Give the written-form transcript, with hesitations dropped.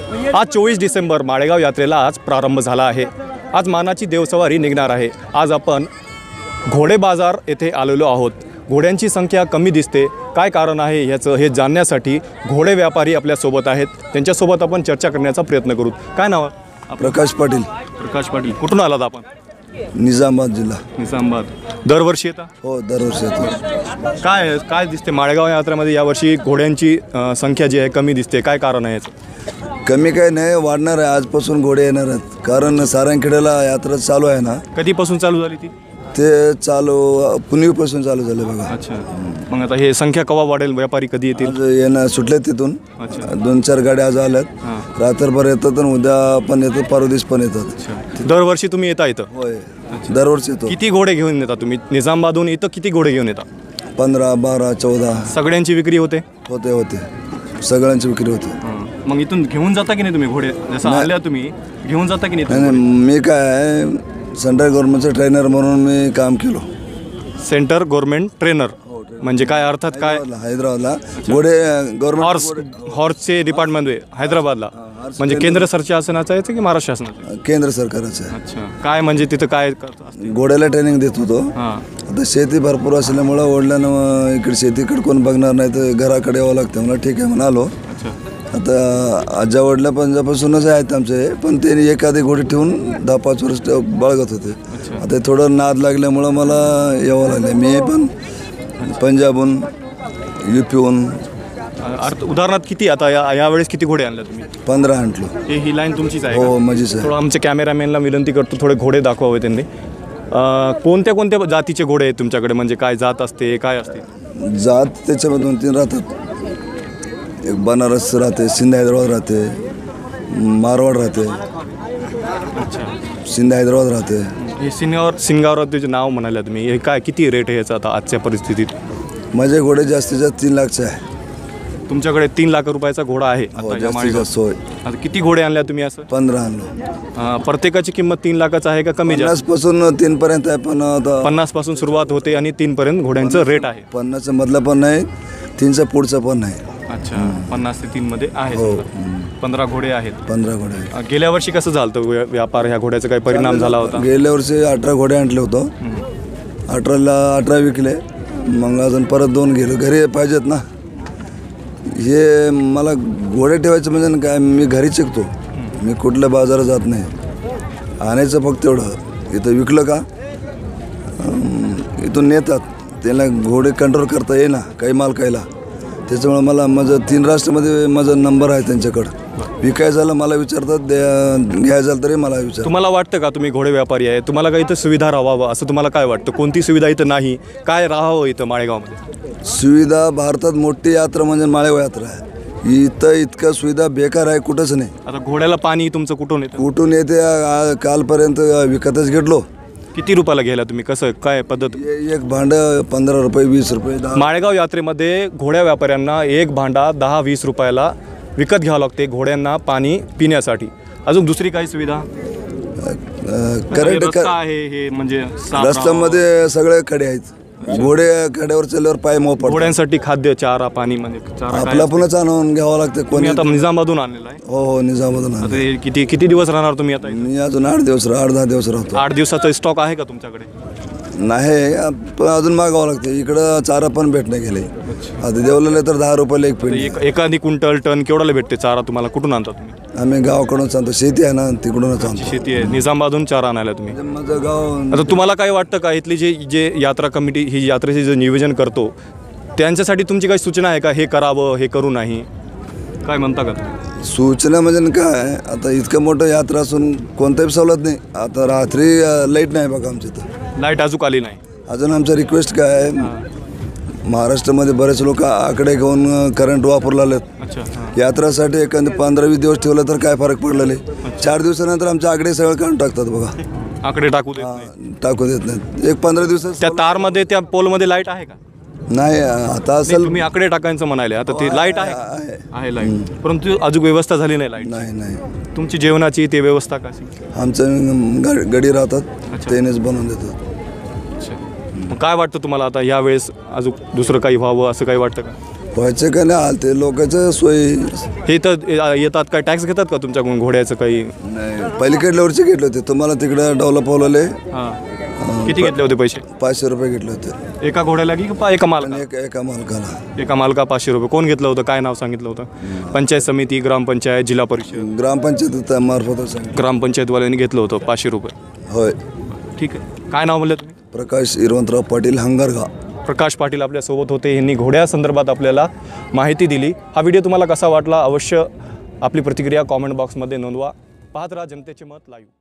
आज 24 डिसेंबर माळेगाव यात्रेला आज प्रारंभ झाला आहे। आज मानाची देवसवारी निघणार आहे। आज आपण घोडे बाजार येथे आलेलो आहोत। घोड्यांची संख्या कमी दिसते, काय कारण आहे याचं हे जाणण्यासाठी घोडे व्यापारी आपल्यासोबत आहेत। त्यांच्यासोबत आपण चर्चा करण्याचा प्रयत्न करू। काय नाव आहे? प्रकाश पाटील। प्रकाश पाटील, कुठून आलात आपण? निजामाबाद जिल्हा। निजामाबाद। दरवर्षी येता? हो, दरवर्षी येतो। काय दिसते माळेगाव यात्रेमध्ये यावर्षी घोड्यांची संख्या जी आहे कमी दिसते, काय कारण आहे याचं? कमी काही नाही, वाढणार आहे। आजपासून घोडे येणार आहेत, कारण सारंगखेड्याला यात्रा चालू आहे ना। कधीपासून चालू झाली ती? ते चालू पुणेपासून चालू झाले बघा। अच्छा, मग आता हे संख्या केव्हा वाढेल? व्यापारी कधी येतील? आज येणं सुटले तिथून। अच्छा, 2-4 गाड्या आज आल्यात। रात्रभर येतात आणि उद्या पण येतात, परवा दिवस पण येतात। दरवर्षी तुम्ही येता इथं? होय, दरवर्षी येतो। किती घोडे घेऊन येता तुम्ही निजामाबादहून? इथं किती घोडे घेऊन येता? 15, 12, 14 सगळ्यांची विक्री होते? होते, सगळ्यांची विक्री होते। मग इथून घेऊन जाता की नाही तुम्ही घोडे? जसं आल्या तुम्ही घेऊन जाता की नाही? नाही, मी काय सेंट्रल गव्हर्नमेंटचा ट्रेनर म्हणून मी काम केलो। सेंटर गव्हर्नमेंट ट्रेनर म्हणजे काय? अर्थात काय? हैदराबादला घोडे गव्हर्नमेंट हॉर्सचे डिपार्टमेंट हैदराबादला, म्हणजे केंद्र शासनाचं आहे की महाराष्ट्र शासनाचं? केंद्र सरकारचं आहे। अच्छा, काय म्हणजे तिथं काय? घोड्याला ट्रेनिंग देत होतो। हां, आता शेती भरपूर असल्यामुळं ओढल्यानं इकडे शेतीकडे कोण बघणार नाही, तर घराकडे यावं लागतं। मला ठीक आहे म्हणून आलो। अच्छा, आता आजा वडल्या पंजापासूनच आहेत आमचे, पण ते एखादी घोडी ठेवून 10-5 वर्ष बाळगत होते। आता थोडं नाद लागल्यामुळं मला यावं लागलं। मी पण पंजाबहून, UPहून। उदाहरणार्थ किती आता यावेळेस किती घोडे आणले तुम्ही? 15 आणलो। ही लाईन तुमचीच आहे? हो, माझीच आहे। थोडं आमच्या कॅमेरामॅनला विनंती करतो, थोडे घोडे दाखवावे त्यांनी। कोणत्या कोणत्या जातीचे घोडे आहेत तुमच्याकडे? म्हणजे काय जात असते, काय असते? जात त्याच्यामध्ये 2-3 राहतात। एक बनारस राहते, सिंध हैदराबाद राहते, मारवाड राहते। अच्छा, सिंध हैदराबाद राहते। हे सिंगावरतीचे नाव म्हणाले तुम्ही, हे काय किती रेट आहे याचा आता आजच्या परिस्थितीत? माझे घोडे जास्तीत जास्त 3 लाखचे आहे। तुमच्याकडे 3 लाख रुपयाचा घोडा आहे आता? जास्तीत जास्त होय। आता किती घोडे आणल्या तुम्ही? असं 15 आणलो। प्रत्येकाची किंमत 3 लाखाचं आहे का कमी? 50 पासून 3 पर्यंत आहे, पण आता 50 पासून सुरुवात होते आणि 3 पर्यंत घोड्यांचं रेट आहे? 50चा मधला पण नाही, 3चा पुढचा पण नाही। अच्छा, 50 ते 3 मध्ये आहे। 15 घोडे आहेत? 15 घोडे आहेत। गेल्या वर्षी कसं झालं होतं व्यापार? ह्या घोड्याचा काही परिणाम झाला होता? गेल्या वर्षी 18 घोडे आणले होतो। 18 विकले, मग अजून परत 2 गेले। घरी पाहिजेत ना, हे मला घोडे ठेवायचं म्हणजे काय, मी घरी शिकतो। मी कुठल्या बाजारात जात नाही, आणायचं फक्त एवढं। इथं विकलं का इथून नेतात, त्याला घोडे कंट्रोल करता येईना काही मालकायला। त्याच्यामुळे मला माझं 3 राष्ट्रामध्ये माझा नंबर आहे त्यांच्याकडं। विकायचं झालं मला विचारतात, घ्यायचं झालं तरी मला विचारतात। तुम्हाला वाटतं का तुम्ही घोडे व्यापारी आहे, तुम्हाला काही इथं सुविधा राहावं असं तुम्हाला काय वाटतं? कोणती सुविधा इथं नाही, काय राहावं इथं माळेगावमध्ये? सुविधा भारतात मोठी यात्रा म्हणजे माळेगाव यात्रा आहे। इथं इतकं सुविधा बेकार आहे, कुठंच नाही। आता घोड्याला पाणी तुमचं कुठून येतं? कुठून येते? कालपर्यंत विकतच घेतलो। किती रुपयाला घ्यायला तुम्ही? कसं काय पद्धत? एक भांडं 15 रुपये, 20 रुपये। माळेगाव यात्रेमध्ये घोड्या व्यापाऱ्यांना एक भांडा 10-20 रुपयाला विकत घ्यावं लागते घोड्यांना पाणी पिण्यासाठी। अजून दुसरी काही सुविधा? करंट आहे हे म्हणजे रस्त्यामध्ये सगळे खडे आहेत। घोडे खड्यावर चालल्यावर पाय मोप पडतात। घोड्यांसाठी खाद्य, चारा, पाणी म्हणजे आपला पुन्हाच आणून घ्यावं लागतं। कोणी आता निजामाबादून आणलेला आहे? हो, निजामाबादून आणलं। आता किती दिवस राहणार तुम्ही आता? मी अजून 8 दिवस, 8-10 दिवस राहतो। 8 दिवसाचा स्टॉक आहे का तुमच्याकडे? नाही, पण अजून मागावं लागतं। इकडं चारा पण भेटणे गेले। आता देवलेलं तर 10 रुपयाला एक पेंड। एखादी क्विंटल टन केवढ्याला भेटते चारा तुम्हाला? कुठून आणता तुम्ही? आम्ही गावाकडून आणतो, शेती आहे ना, तिकडूनच आणतो। शेती आहे, निजामाबादून चारा आणायला तुम्ही? माझं गाव। आता तुम्हाला काय वाटतं का इथली जे यात्रा कमिटी ही यात्रेचे जे नियोजन करतो त्यांच्यासाठी तुमची काही सूचना आहे का? हे करावं, हे करू नाही, काय म्हणता का? सूचना म्हणजे काय, आता इतकं मोठं यात्रा असून कोणताही सवलत नाही। आता रात्री लाईट नाही बघा आमच्या इथं। लाईट अजून आली नाही? अजून आमचं रिक्वेस्ट काय आहे, महाराष्ट्रामध्ये बरेच लोक आकडे घेऊन करंट वापरला आलेत। अच्छा, यात्रासाठी एखादं 15-20 दिवस ठेवलं तर काय फरक पडलेले? 4 दिवसानंतर आमचे आकडे सगळं काढून टाकतात बघा। आकडे टाकू देत नाहीत। एक 15 दिवसात त्या तारमध्ये, त्या पोलमध्ये लाईट आहे का? नाही, आता असेल। तुम्ही आकडे टाकायचं म्हणाले, आता ती लाईट आहे लाईट, परंतु अजून व्यवस्था झाली नाही लाईट? नाही। तुमची जेवणाची ते व्यवस्था कशी? आमचं गडी राहतात, तेनेच बनवून देतात। काय वाटतं तुम्हाला आता यावेळेस अजून दुसरं काही व्हावं असं काही वाटतं का? व्हायचं का नाही आलते लोकांचं सोयी हे इथं येतात काय टॅक्स घेतात का तुमच्याकडून घोड्याचं काही? नाही पलीकडल्यावरचे घेतले होते तुम्हाला तिकडं डेव्हलपवलेले हां, किती घेतले होते पैसे? 500 रुपये घेतले होते एका घोड्याला की एका मालका? एका मालकाला. एका मालका 500 रुपये. कोण घेतलं होतं? काय नाव सांगितलं होतं? पंचायत समिती, ग्रामपंचायत, जिल्हा परिषद? ग्रामपंचायत मार्फत ग्रामपंचायतवाल्यांनी घेतलं होतं 500 रुपये. होय. ठीक आहे. काय नाव म्हणलं तुम्ही? प्रकाश इरवंतराव पाटील हंगारगाव. प्रकाश पाटील आपल्यासोबत होते. यांनी घोड्यासंदर्भात आपल्याला माहिती दिली. हा व्हिडिओ तुम्हाला कसा वाटला अवश्य आपली प्रतिक्रिया कॉमेंट बॉक्समध्ये नोंदवा. पाहत राहा जनतेचे मत लाईव्ह.